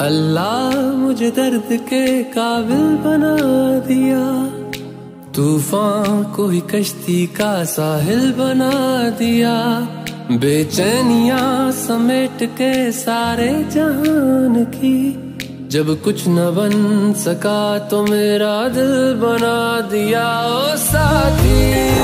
अल्लाह मुझे दर्द के काबिल बना दिया, तूफान को ही कश्ती का साहिल बना दिया। बेचैनियां समेट के सारे जहान की, जब कुछ न बन सका तो मेरा दिल बना दिया। ओ साथी